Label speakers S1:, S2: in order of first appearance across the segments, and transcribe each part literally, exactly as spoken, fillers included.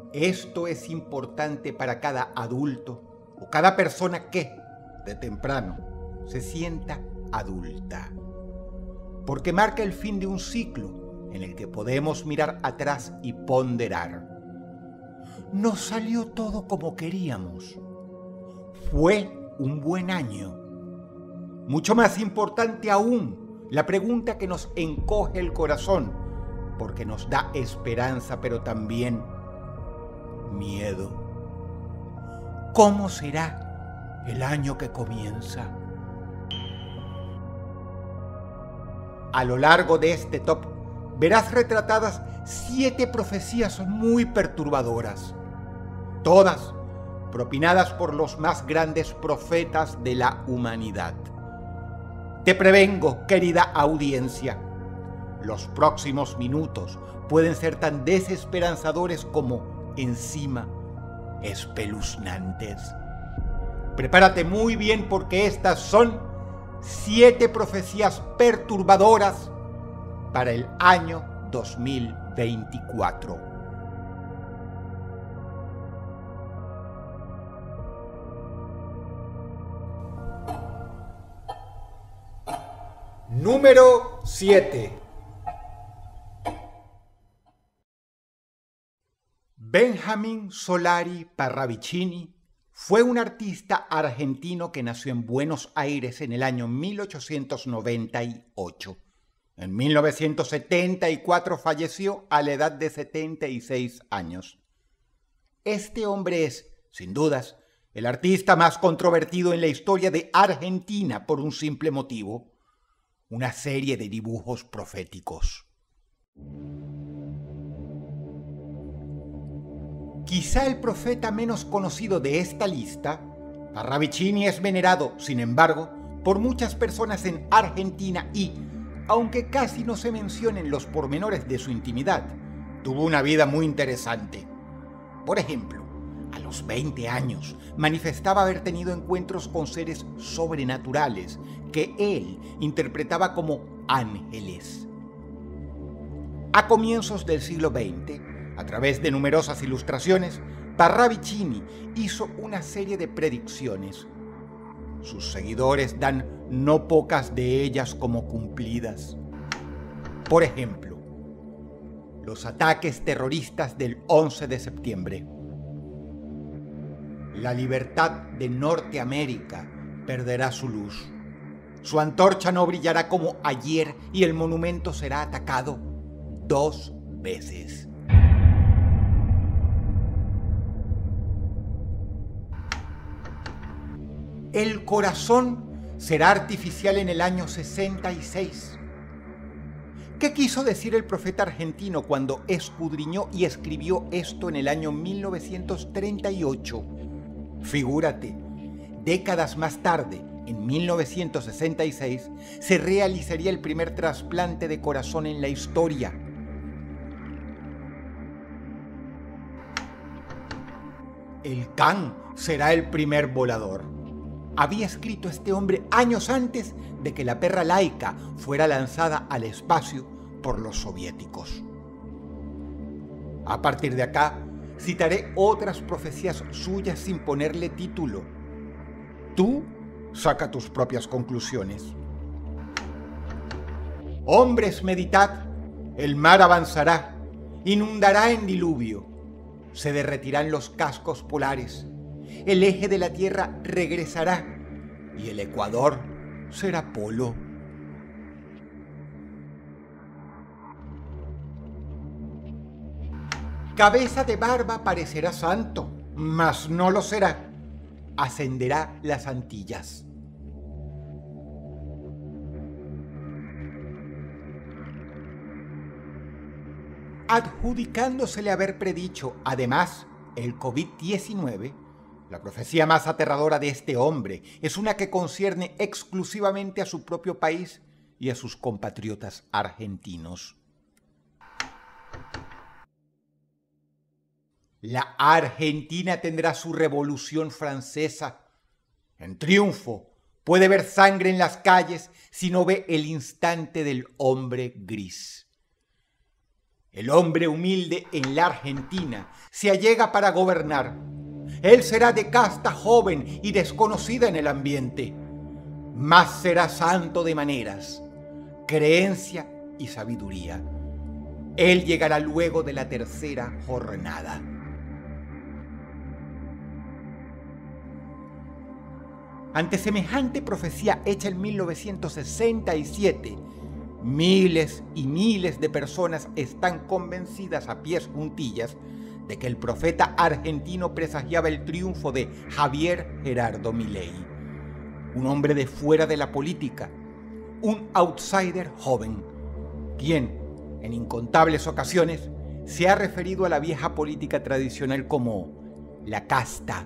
S1: Esto es importante para cada adulto o cada persona que, de temprano, se sienta adulta. Porque marca el fin de un ciclo en el que podemos mirar atrás y ponderar. No salió todo como queríamos. Fue un buen año. Mucho más importante aún, la pregunta que nos encoge el corazón, porque nos da esperanza, pero también miedo. ¿Cómo será el año que comienza? A lo largo de este top verás retratadas siete profecías muy perturbadoras, todas propinadas por los más grandes profetas de la humanidad. Te prevengo, querida audiencia, los próximos minutos pueden ser tan desesperanzadores como encima espeluznantes. Prepárate muy bien porque estas son siete profecías perturbadoras para el año dos mil veinticuatro. Número siete. Benjamin Solari Parravicini fue un artista argentino que nació en Buenos Aires en el año mil ochocientos noventa y ocho. En mil novecientos setenta y cuatro falleció a la edad de setenta y seis años. Este hombre es, sin dudas, el artista más controvertido en la historia de Argentina por un simple motivo: una serie de dibujos proféticos. Quizá el profeta menos conocido de esta lista, Parravicini es venerado, sin embargo, por muchas personas en Argentina y, aunque casi no se mencionen los pormenores de su intimidad, tuvo una vida muy interesante. Por ejemplo, a los veinte años manifestaba haber tenido encuentros con seres sobrenaturales que él interpretaba como ángeles. A comienzos del siglo veinte, a través de numerosas ilustraciones, Parravicini hizo una serie de predicciones. Sus seguidores dan no pocas de ellas como cumplidas. Por ejemplo, los ataques terroristas del once de septiembre. La libertad de Norteamérica perderá su luz. Su antorcha no brillará como ayer y el monumento será atacado dos veces. El corazón será artificial en el año sesenta y seis. ¿Qué quiso decir el profeta argentino cuando escudriñó y escribió esto en el año mil novecientos treinta y ocho? Figúrate, décadas más tarde, en mil novecientos sesenta y seis, se realizaría el primer trasplante de corazón en la historia. El Can será el primer volador. Había escrito este hombre años antes de que la perra Laika fuera lanzada al espacio por los soviéticos. A partir de acá, citaré otras profecías suyas sin ponerle título. Tú saca tus propias conclusiones. Hombres, meditad, el mar avanzará, inundará en diluvio, se derretirán los cascos polares, el eje de la Tierra regresará y el Ecuador será polo. Cabeza de barba parecerá santo, mas no lo será. Ascenderá las Antillas. Adjudicándosele haber predicho, además, el COVID diecinueve, la profecía más aterradora de este hombre es una que concierne exclusivamente a su propio país y a sus compatriotas argentinos. La Argentina tendrá su revolución francesa. En triunfo, puede ver sangre en las calles si no ve el instante del hombre gris. El hombre humilde en la Argentina se allega para gobernar. Él será de casta joven y desconocida en el ambiente, mas será santo de maneras, creencia y sabiduría. Él llegará luego de la tercera jornada. Ante semejante profecía hecha en mil novecientos sesenta y siete, miles y miles de personas están convencidas a pies juntillas de que el profeta argentino presagiaba el triunfo de Javier Gerardo Milei, un hombre de fuera de la política, un outsider joven, quien en incontables ocasiones se ha referido a la vieja política tradicional como la casta.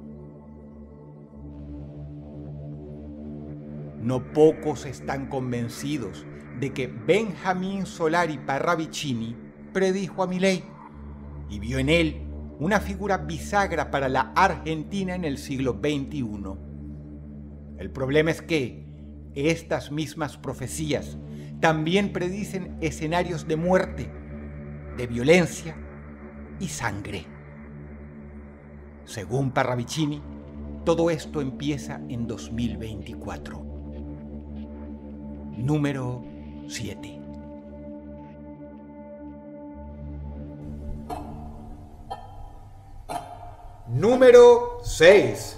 S1: No pocos están convencidos de que Benjamín Solari Parravicini predijo a Milei y vio en él una figura bisagra para la Argentina en el siglo veintiuno. El problema es que estas mismas profecías también predicen escenarios de muerte, de violencia y sangre. Según Parravicini, todo esto empieza en dos mil veinticuatro. Número siete. Número seis.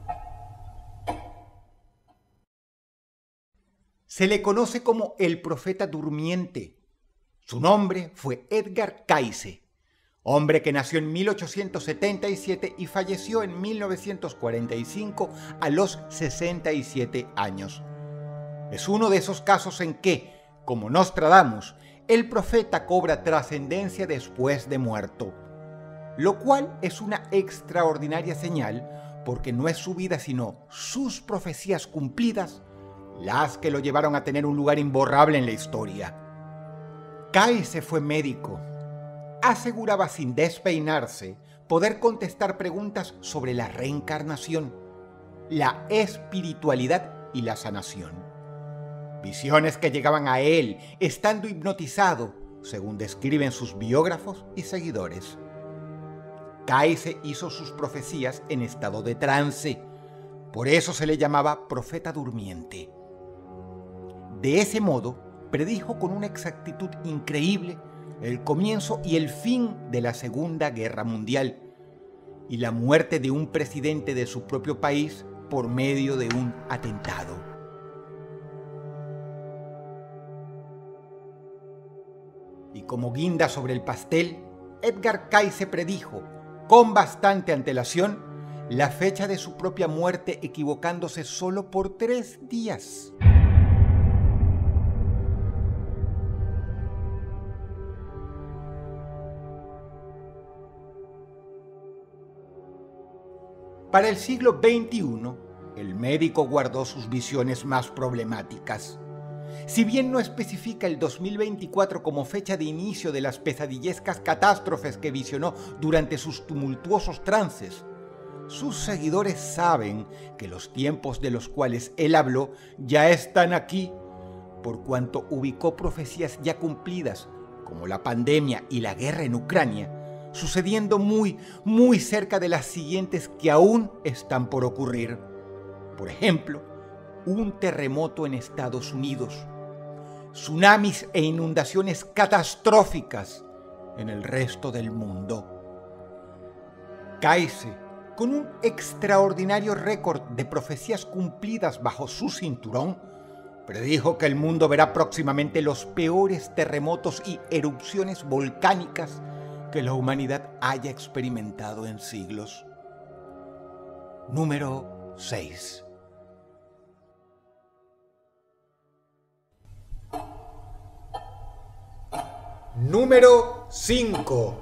S1: Se le conoce como el profeta durmiente. Su nombre fue Edgar Cayce, hombre que nació en mil ochocientos setenta y siete y falleció en mil novecientos cuarenta y cinco a los sesenta y siete años. Es uno de esos casos en que, como Nostradamus, el profeta cobra trascendencia después de muerto, lo cual es una extraordinaria señal porque no es su vida sino sus profecías cumplidas las que lo llevaron a tener un lugar imborrable en la historia. Cayce fue médico. Aseguraba sin despeinarse poder contestar preguntas sobre la reencarnación, la espiritualidad y la sanación. Visiones que llegaban a él estando hipnotizado, según describen sus biógrafos y seguidores. Cayce hizo sus profecías en estado de trance, por eso se le llamaba profeta durmiente. De ese modo, predijo con una exactitud increíble el comienzo y el fin de la Segunda Guerra Mundial y la muerte de un presidente de su propio país por medio de un atentado. Y como guinda sobre el pastel, Edgar Cayce predijo, con bastante antelación, la fecha de su propia muerte, equivocándose solo por tres días. Para el siglo veintiuno, el médico guardó sus visiones más problemáticas. Si bien no especifica el dos mil veinticuatro como fecha de inicio de las pesadillescas catástrofes que visionó durante sus tumultuosos trances, sus seguidores saben que los tiempos de los cuales él habló ya están aquí, por cuanto ubicó profecías ya cumplidas, como la pandemia y la guerra en Ucrania, sucediendo muy, muy cerca de las siguientes que aún están por ocurrir. Por ejemplo, un terremoto en Estados Unidos, tsunamis e inundaciones catastróficas en el resto del mundo. Cayce, con un extraordinario récord de profecías cumplidas bajo su cinturón, predijo que el mundo verá próximamente los peores terremotos y erupciones volcánicas que la humanidad haya experimentado en siglos. Número seis. Número cinco.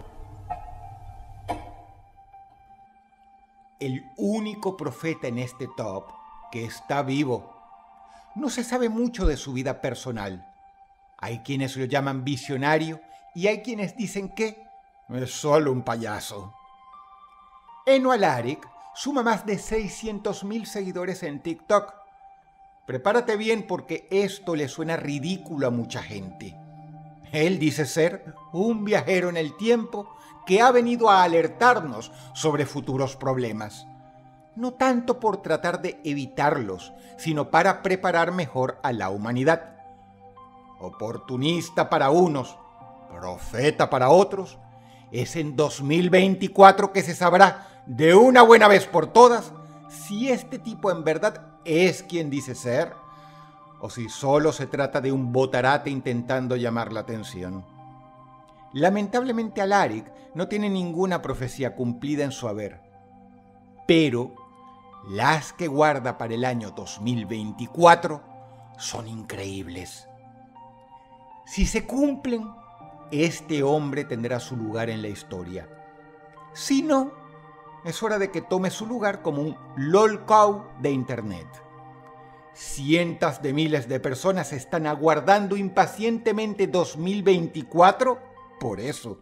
S1: El único profeta en este top que está vivo. No se sabe mucho de su vida personal. Hay quienes lo llaman visionario y hay quienes dicen que es solo un payaso. Eno Alaric suma más de seiscientos mil seguidores en TikTok. Prepárate bien porque esto le suena ridículo a mucha gente. Él dice ser un viajero en el tiempo que ha venido a alertarnos sobre futuros problemas. No tanto por tratar de evitarlos, sino para preparar mejor a la humanidad. Oportunista para unos, profeta para otros, es en dos mil veinticuatro que se sabrá de una buena vez por todas si este tipo en verdad es quien dice ser, o si solo se trata de un botarate intentando llamar la atención. Lamentablemente Alaric no tiene ninguna profecía cumplida en su haber, pero las que guarda para el año dos mil veinticuatro son increíbles. Si se cumplen, este hombre tendrá su lugar en la historia. Si no, es hora de que tome su lugar como un lolcow de Internet. Cientos de miles de personas están aguardando impacientemente dos mil veinticuatro por eso.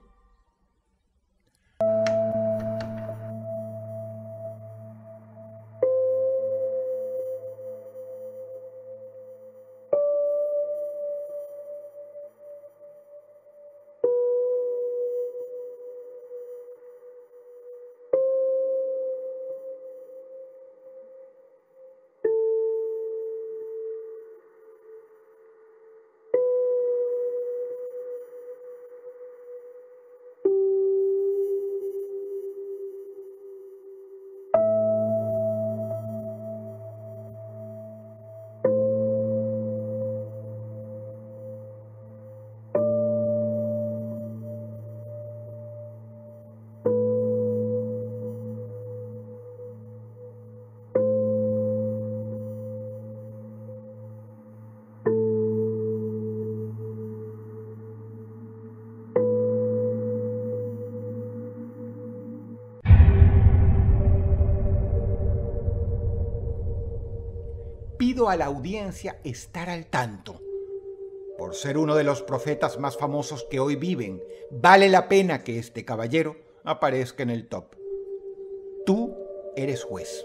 S1: Pido a la audiencia estar al tanto. Por ser uno de los profetas más famosos que hoy viven, vale la pena que este caballero aparezca en el top. Tú eres juez.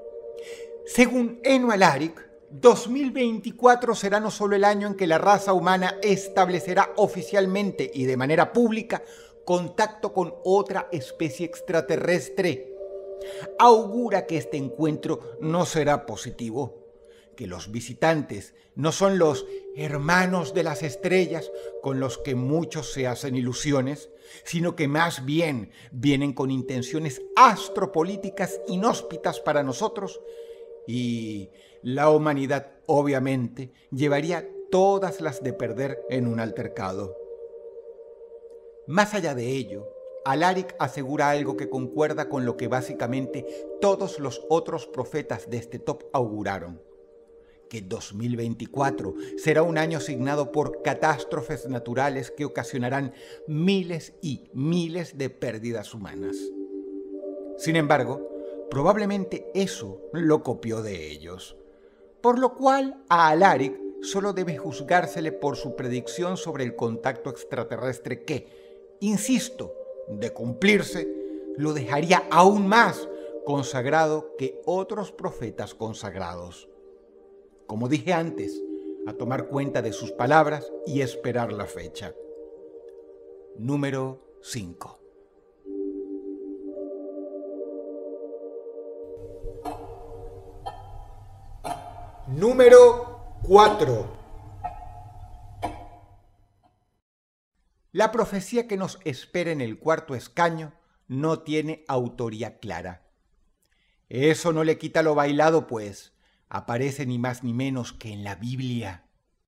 S1: Según Eno Alaric, dos mil veinticuatro será no solo el año en que la raza humana establecerá oficialmente y de manera pública contacto con otra especie extraterrestre. Augura que este encuentro no será positivo, que los visitantes no son los hermanos de las estrellas con los que muchos se hacen ilusiones, sino que más bien vienen con intenciones astropolíticas inhóspitas para nosotros, y la humanidad obviamente llevaría todas las de perder en un altercado. Más allá de ello, Alaric asegura algo que concuerda con lo que básicamente todos los otros profetas de este top auguraron: que dos mil veinticuatro será un año signado por catástrofes naturales que ocasionarán miles y miles de pérdidas humanas. Sin embargo, probablemente eso lo copió de ellos, por lo cual a Alaric solo debe juzgársele por su predicción sobre el contacto extraterrestre que, insisto, de cumplirse, lo dejaría aún más consagrado que otros profetas consagrados. Como dije antes, a tomar cuenta de sus palabras y esperar la fecha. Número cinco. Número cuatro. La profecía que nos espera en el cuarto escaño no tiene autoría clara. Eso no le quita lo bailado, pues aparece ni más ni menos que en la Biblia.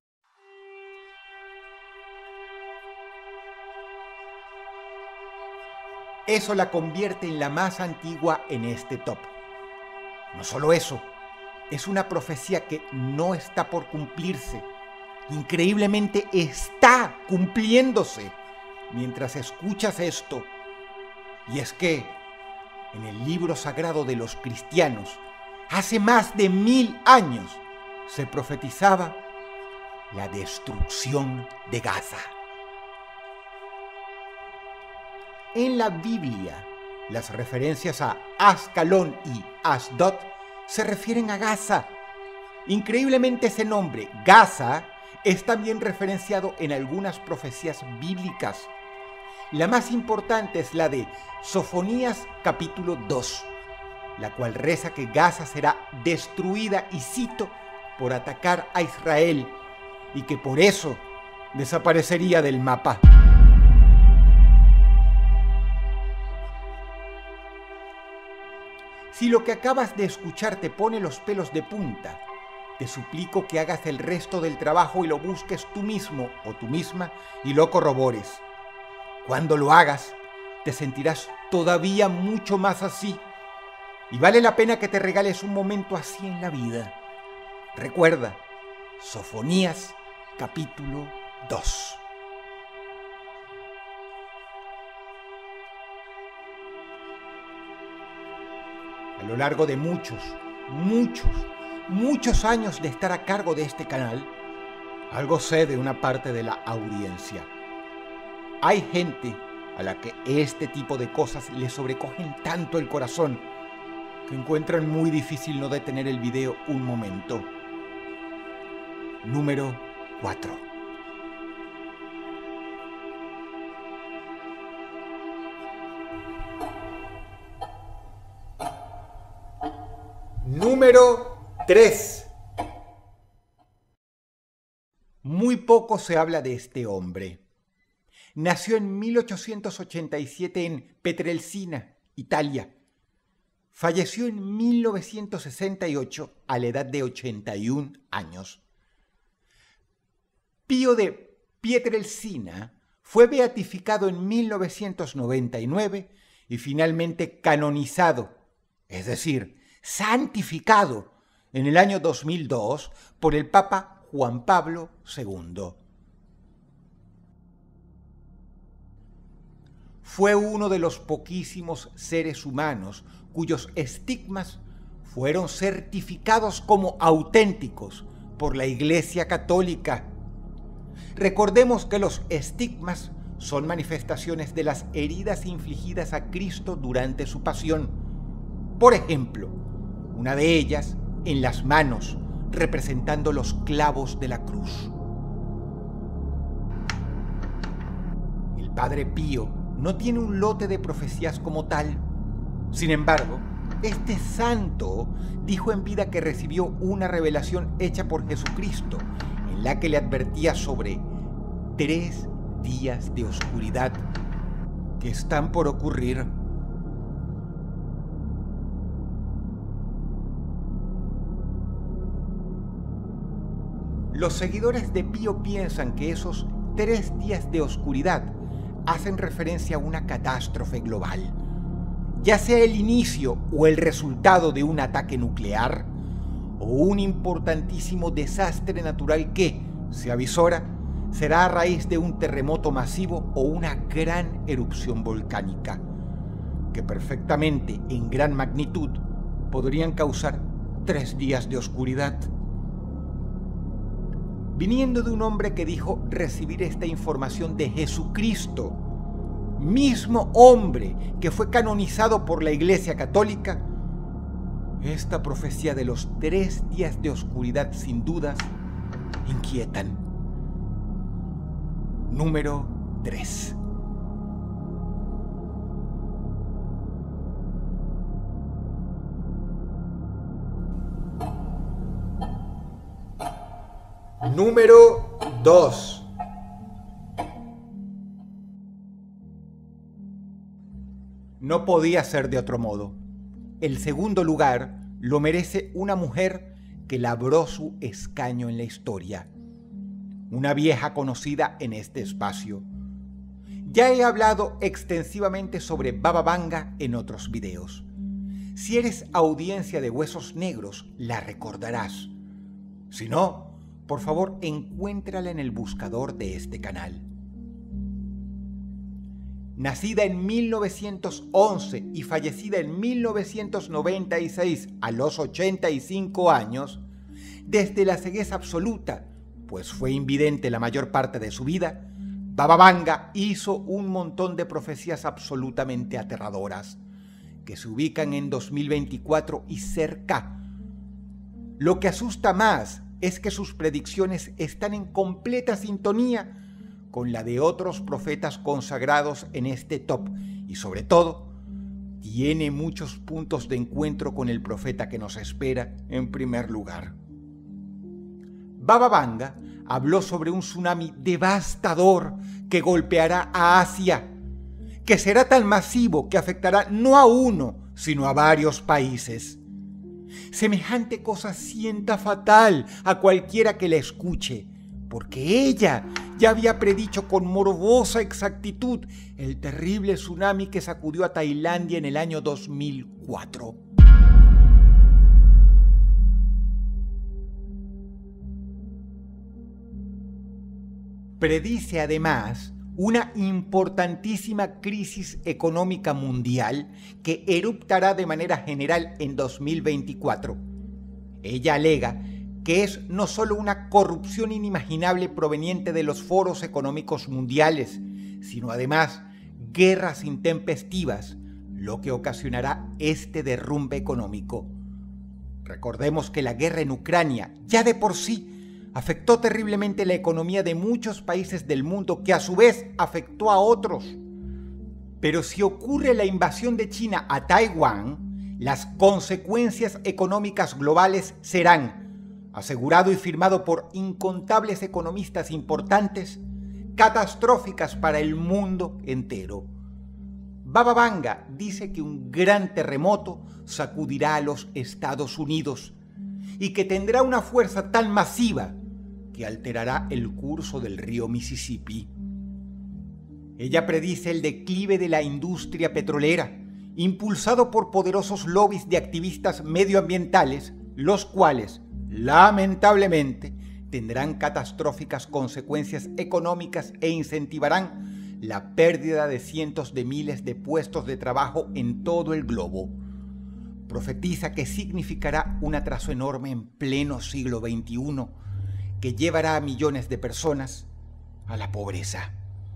S1: Eso la convierte en la más antigua en este top. No solo eso, es una profecía que no está por cumplirse. Increíblemente está cumpliéndose mientras escuchas esto. Y es que en el libro sagrado de los cristianos, hace más de mil años, se profetizaba la destrucción de Gaza. En la Biblia, las referencias a Ascalón y Asdod se refieren a Gaza. Increíblemente ese nombre, Gaza, es también referenciado en algunas profecías bíblicas. La más importante es la de Sofonías capítulo dos, la cual reza que Gaza será destruida, y cito, por atacar a Israel, y que por eso desaparecería del mapa. Si lo que acabas de escuchar te pone los pelos de punta, te suplico que hagas el resto del trabajo y lo busques tú mismo o tú misma y lo corrobores. Cuando lo hagas, te sentirás todavía mucho más así, y vale la pena que te regales un momento así en la vida. Recuerda, Sofonías capítulo dos. A lo largo de muchos, muchos, muchos años de estar a cargo de este canal, algo sé de una parte de la audiencia. Hay gente a la que este tipo de cosas le sobrecogen tanto el corazón que encuentran muy difícil no detener el video un momento. Número cuatro. Número tres. Muy poco se habla de este hombre. Nació en mil ochocientos ochenta y siete en Pietrelcina, Italia. Falleció en mil novecientos sesenta y ocho a la edad de ochenta y un años. Pío de Pietrelcina fue beatificado en mil novecientos noventa y nueve y finalmente canonizado, es decir, santificado en el año dos mil dos por el Papa Juan Pablo segundo. Fue uno de los poquísimos seres humanos cuyos estigmas fueron certificados como auténticos por la Iglesia Católica. Recordemos que los estigmas son manifestaciones de las heridas infligidas a Cristo durante su pasión. Por ejemplo, una de ellas en las manos, representando los clavos de la cruz. El Padre Pío no tiene un lote de profecías como tal. Sin embargo, este santo dijo en vida que recibió una revelación hecha por Jesucristo, en la que le advertía sobre tres días de oscuridad que están por ocurrir. Los seguidores de Pío piensan que esos tres días de oscuridad hacen referencia a una catástrofe global, ya sea el inicio o el resultado de un ataque nuclear o un importantísimo desastre natural que, se avisora, será a raíz de un terremoto masivo o una gran erupción volcánica, que perfectamente en gran magnitud podrían causar tres días de oscuridad. Viniendo de un hombre que dijo recibir esta información de Jesucristo, mismo hombre que fue canonizado por la Iglesia Católica, esta profecía de los tres días de oscuridad sin dudas inquietan. Número tres. Número dos. No podía ser de otro modo. El segundo lugar lo merece una mujer que labró su escaño en la historia. Una vieja conocida en este espacio. Ya he hablado extensivamente sobre Baba Vanga en otros videos. Si eres audiencia de Huesos Negros, la recordarás. Si no, por favor, encuéntrala en el buscador de este canal. Nacida en mil novecientos once y fallecida en mil novecientos noventa y seis a los ochenta y cinco años, desde la ceguez absoluta, pues fue invidente la mayor parte de su vida, Baba Vanga hizo un montón de profecías absolutamente aterradoras, que se ubican en dos mil veinticuatro y cerca. Lo que asusta más es que sus predicciones están en completa sintonía con la de otros profetas consagrados en este top y sobre todo tiene muchos puntos de encuentro con el profeta que nos espera en primer lugar. Baba Vanga habló sobre un tsunami devastador que golpeará a Asia, que será tan masivo que afectará no a uno, sino a varios países. Semejante cosa sienta fatal a cualquiera que la escuche, porque ella ya había predicho con morbosa exactitud el terrible tsunami que sacudió a Tailandia en el año dos mil cuatro. Predice además una importantísima crisis económica mundial que eruptará de manera general en dos mil veinticuatro. Ella alega que es no solo una corrupción inimaginable proveniente de los foros económicos mundiales, sino además guerras intempestivas, lo que ocasionará este derrumbe económico. Recordemos que la guerra en Ucrania, ya de por sí, afectó terriblemente la economía de muchos países del mundo, que a su vez afectó a otros. Pero si ocurre la invasión de China a Taiwán, las consecuencias económicas globales serán, asegurado y firmado por incontables economistas importantes, catastróficas para el mundo entero. Baba Vanga dice que un gran terremoto sacudirá a los Estados Unidos y que tendrá una fuerza tan masiva que alterará el curso del río Mississippi. Ella predice el declive de la industria petrolera, impulsado por poderosos lobbies de activistas medioambientales, los cuales, lamentablemente, tendrán catastróficas consecuencias económicas e incentivarán la pérdida de cientos de miles de puestos de trabajo en todo el globo. Profetiza que significará un atraso enorme en pleno siglo veintiuno que llevará a millones de personas a la pobreza.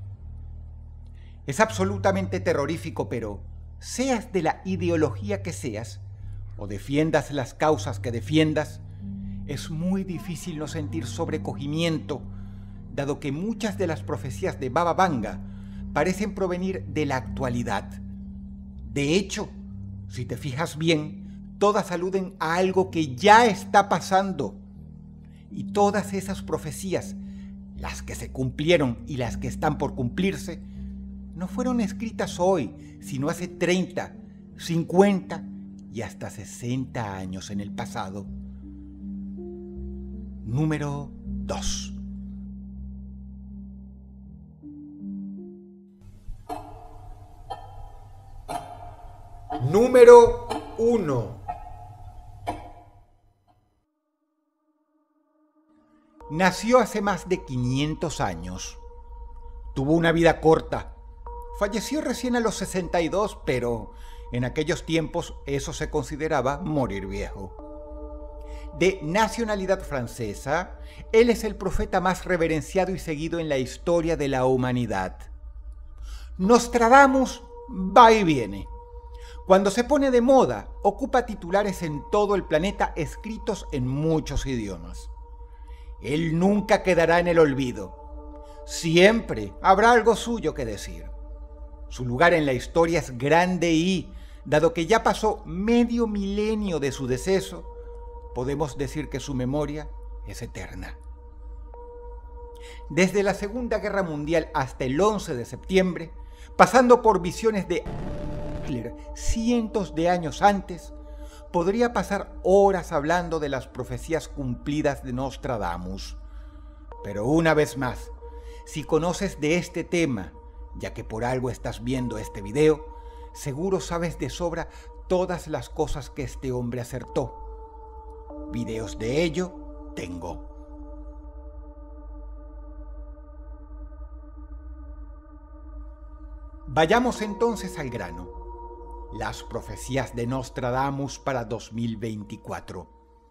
S1: Es absolutamente terrorífico, pero seas de la ideología que seas o defiendas las causas que defiendas, es muy difícil no sentir sobrecogimiento, dado que muchas de las profecías de Baba Vanga parecen provenir de la actualidad. De hecho, si te fijas bien, todas aluden a algo que ya está pasando. Y todas esas profecías, las que se cumplieron y las que están por cumplirse, no fueron escritas hoy, sino hace treinta, cincuenta y hasta sesenta años en el pasado. Número dos. Número uno. Nació hace más de quinientos años. Tuvo una vida corta. Falleció recién a los sesenta y dos, pero en aquellos tiempos eso se consideraba morir viejo. De nacionalidad francesa, él es el profeta más reverenciado y seguido en la historia de la humanidad. Nostradamus va y viene. Cuando se pone de moda, ocupa titulares en todo el planeta escritos en muchos idiomas. Él nunca quedará en el olvido. Siempre habrá algo suyo que decir. Su lugar en la historia es grande y, dado que ya pasó medio milenio de su deceso, podemos decir que su memoria es eterna. Desde la Segunda Guerra Mundial hasta el once de septiembre, pasando por visiones de Hitler cientos de años antes, podría pasar horas hablando de las profecías cumplidas de Nostradamus. Pero una vez más, si conoces de este tema, ya que por algo estás viendo este video, seguro sabes de sobra todas las cosas que este hombre acertó. Videos de ello tengo. Vayamos entonces al grano. Las profecías de Nostradamus para dos mil veinticuatro.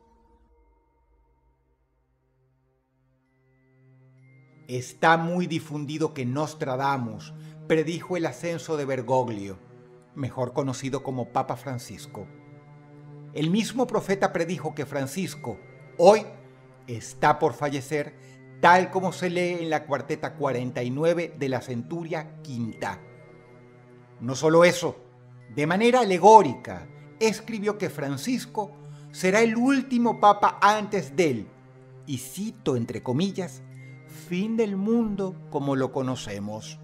S1: Está muy difundido que Nostradamus predijo el ascenso de Bergoglio, mejor conocido como Papa Francisco. El mismo profeta predijo que Francisco, hoy, está por fallecer, tal como se lee en la cuarteta cuarenta y nueve de la Centuria Quinta. No solo eso, de manera alegórica, escribió que Francisco será el último papa antes de él, y cito entre comillas, fin del mundo como lo conocemos.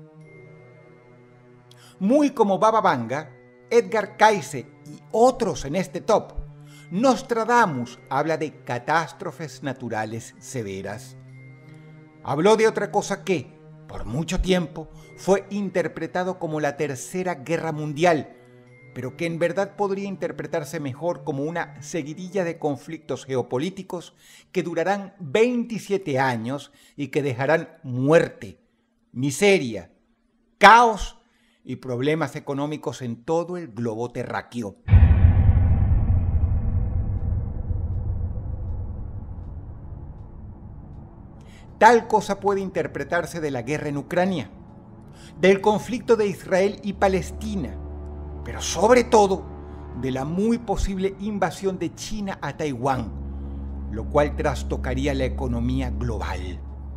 S1: Muy como Baba Vanga, Edgar Cayce y otros en este top, Nostradamus habla de catástrofes naturales severas. Habló de otra cosa que, por mucho tiempo, fue interpretado como la Tercera Guerra Mundial, pero que en verdad podría interpretarse mejor como una seguidilla de conflictos geopolíticos que durarán veintisiete años y que dejarán muerte, miseria, caos y problemas económicos en todo el globo terráqueo. Tal cosa puede interpretarse de la guerra en Ucrania, del conflicto de Israel y Palestina, pero sobre todo de la muy posible invasión de China a Taiwán, lo cual trastocaría la economía global.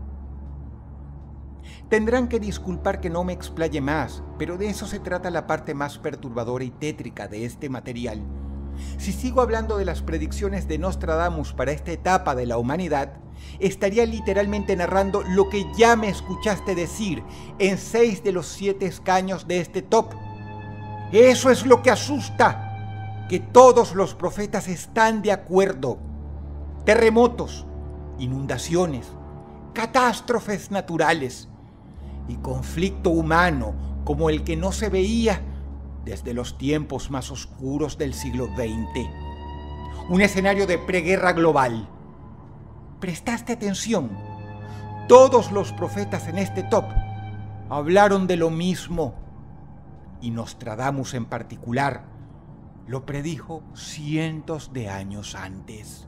S1: Tendrán que disculpar que no me explaye más, pero de eso se trata la parte más perturbadora y tétrica de este material. Si sigo hablando de las predicciones de Nostradamus para esta etapa de la humanidad, estaría literalmente narrando lo que ya me escuchaste decir en seis de los siete escaños de este top. Eso es lo que asusta, que todos los profetas están de acuerdo. Terremotos, inundaciones, catástrofes naturales y conflicto humano como el que no se veía desde los tiempos más oscuros del siglo veinte. Un escenario de preguerra global. ¿Prestaste atención? Todos los profetas en este top hablaron de lo mismo. Y Nostradamus en particular lo predijo cientos de años antes.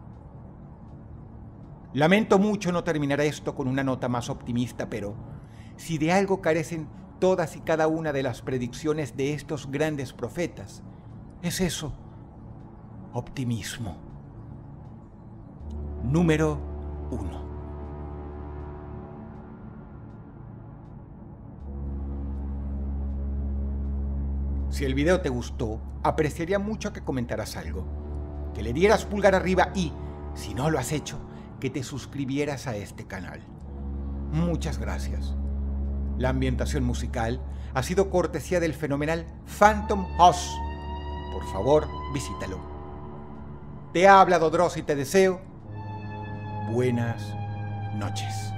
S1: Lamento mucho no terminar esto con una nota más optimista, pero si de algo carecen todas y cada una de las predicciones de estos grandes profetas, es eso, optimismo. Número uno. Si el video te gustó, apreciaría mucho que comentaras algo, que le dieras pulgar arriba y, si no lo has hecho, que te suscribieras a este canal. Muchas gracias. La ambientación musical ha sido cortesía del fenomenal Phantom House. Por favor, visítalo. Te ha hablado Dross y te deseo buenas noches.